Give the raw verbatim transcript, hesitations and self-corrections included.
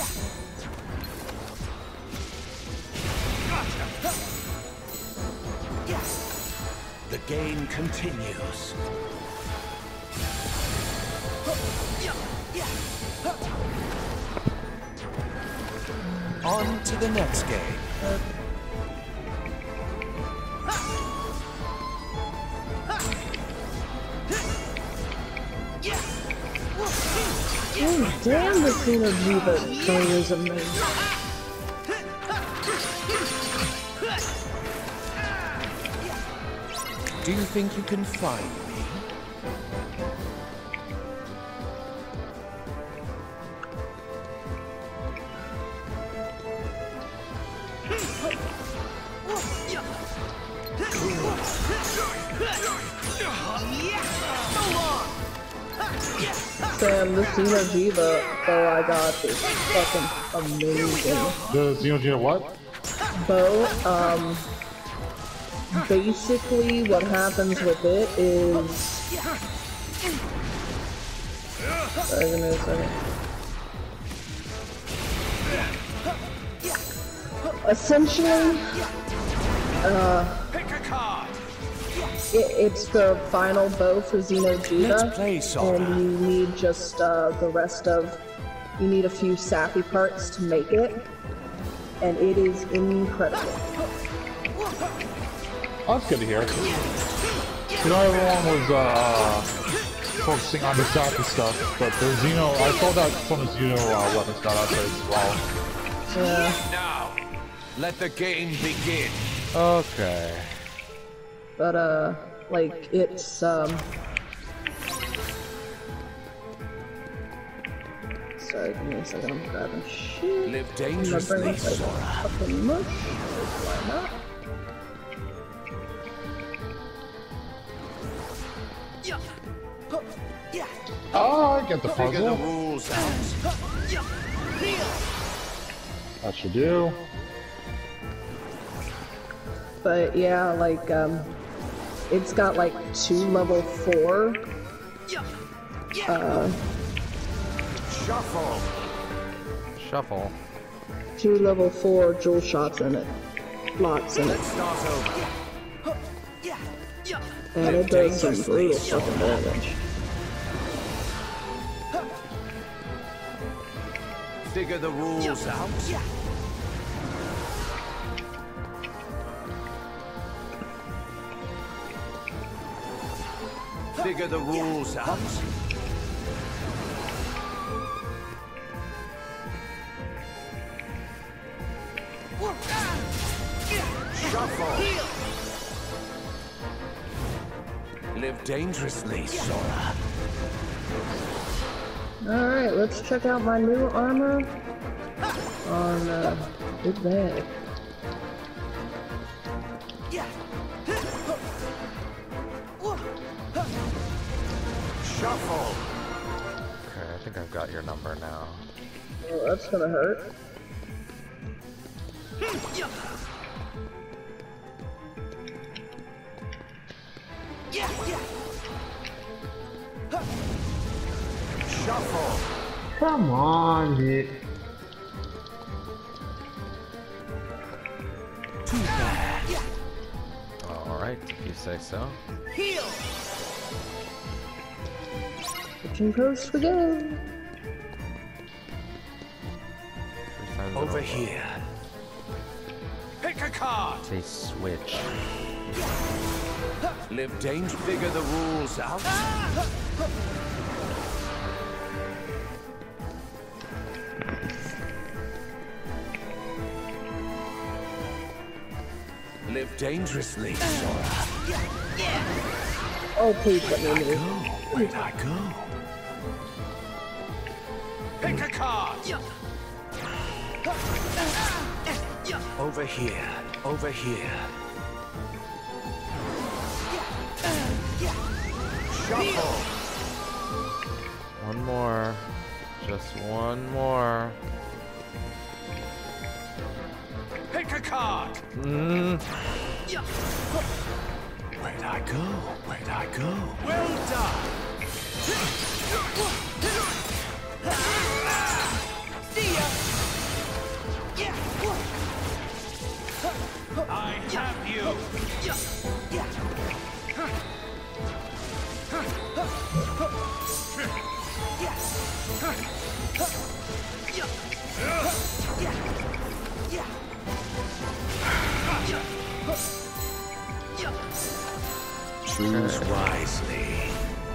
The game continues. On to the next game. Oh, damn, the Xeno'jiiva train is amazing. Do you think you can find me? Sam, the Xeno'jiiva bow I got is fucking amazing. The Xeno'jiiva what? Bow, um, basically what happens with it is... Sorry, give me a second. Essentially, uh, it, it's the final bow for Xeno'jiiva, and you need just uh, the rest of, you need a few sappy parts to make it, and it is incredible. Oh, that's good to hear. You know, everyone was uh, focusing on the sappy stuff, but the Xeno, I saw that some of the Xeno uh, weapons got out there as well. Yeah. Now, let the game begin. Okay. But, uh, like, it's, um... Sorry, give me a second, I'm grabbing shit. Live dangerously, Sora. Fucking mush. Why not? Oh, I get the Figure the puzzle. rules out. That should do. But yeah, like, um, it's got like two level four, uh, Shuffle. Shuffle. two level four jewel shots in it, lots in it, Let's start over. and it does some brutal fucking damage. Figure the rules out. Figure the rules out. Shuffle. Live dangerously, Sora. Alright, let's check out my new armor on, uh, Big Bag. Shuffle. Okay, I think I've got your number now. Oh, that's gonna hurt. Shuffle. Come on, dude. Too bad. Alright, if you say so. Switching coast we go. Over here. Pick a card. Say switch. Live danger. Figure the rules out. Live dangerously, Sora. Oh, please let me Where'd I move. go? Where'd I go? Pick a card. Over here. Over here. Shuffle. One more. Just one more. Pick a card. Mm. Where'd I go? Where'd I go? Well done. See ya. I have you. Choose wisely.